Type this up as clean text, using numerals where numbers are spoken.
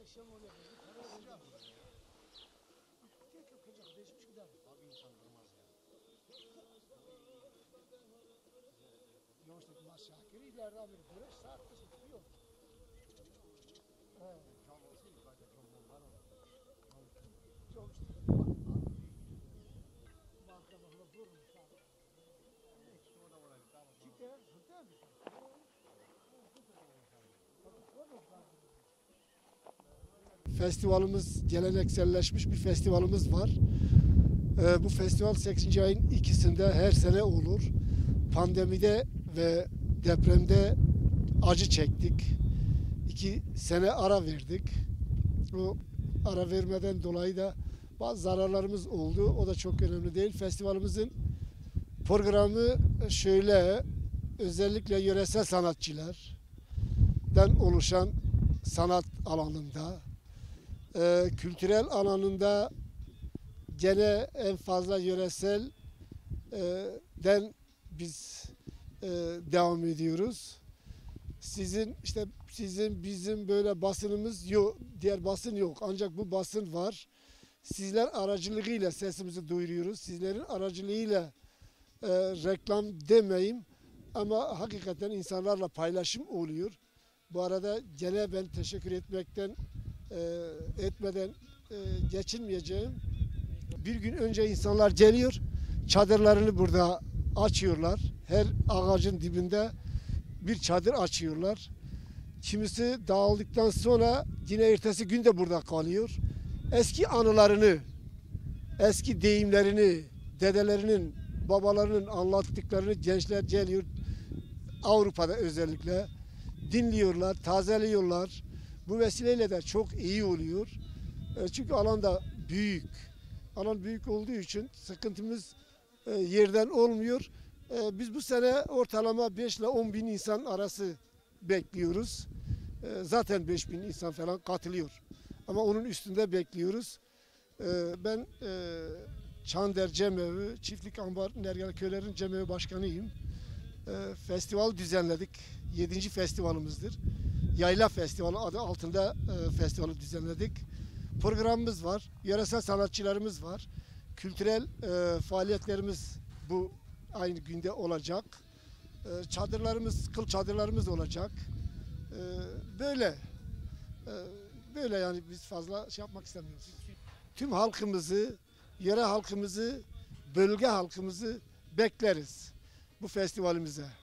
akşam oraya geldik. Para sıcak. Tek yapacak değişmiş gider. Abi insan durmaz ya. Yavaşlık maşakiri ileride bir 5 saat kısmı tutuyor. Evet. Cam olsun yukarıda camlar olur. Çok işte. Marka bakla durmuş. İşte o da oraya. Tamam. Gider, gider mi? Festivalimiz gelenekselleşmiş bir festivalimiz var. Bu festival 8. ayın 2'sinde her sene olur. Pandemide ve depremde acı çektik. 2 sene ara verdik. O ara vermeden dolayı da bazı zararlarımız oldu. O da çok önemli değil. Festivalimizin programı şöyle, özellikle yöresel sanatçılardan oluşan sanat alanında, kültürel alanında gene en fazla yöresel den biz devam ediyoruz. Sizin bizim böyle basınımız yok, diğer basın yok. Ancak bu basın var. Sizler aracılığıyla sesimizi duyuruyoruz. Sizlerin aracılığıyla reklam demeyeyim ama hakikaten insanlarla paylaşım oluyor. Bu arada gene ben teşekkür etmeden geçinmeyeceğim. Bir gün önce insanlar geliyor, çadırlarını burada açıyorlar. Her ağacın dibinde bir çadır açıyorlar. Kimisi dağıldıktan sonra yine ertesi gün de burada kalıyor. Eski anılarını, eski deyimlerini, dedelerinin, babalarının anlattıklarını gençler geliyor. Avrupa'da özellikle dinliyorlar, tazeliyorlar. Bu vesileyle de çok iyi oluyor. Çünkü alan da büyük. Alan büyük olduğu için sıkıntımız yerden olmuyor. Biz bu sene ortalama 5 ile 10 bin insan arası bekliyoruz. Zaten 5 bin insan falan katılıyor. Ama onun üstünde bekliyoruz. Ben Çander Cemevi, Çiftlik Ambar Nergel Köylerin Cemevi Başkanıyım. Festival düzenledik. 7. festivalimizdir. Yayla Festivali adı altında festivali düzenledik. Programımız var. Yöresel sanatçılarımız var. Kültürel faaliyetlerimiz bu aynı günde olacak. Çadırlarımız, kıl çadırlarımız olacak. Böyle yani biz fazla şey yapmak istemiyoruz. Tüm halkımızı, yöre halkımızı, bölge halkımızı bekleriz bu festivalimize.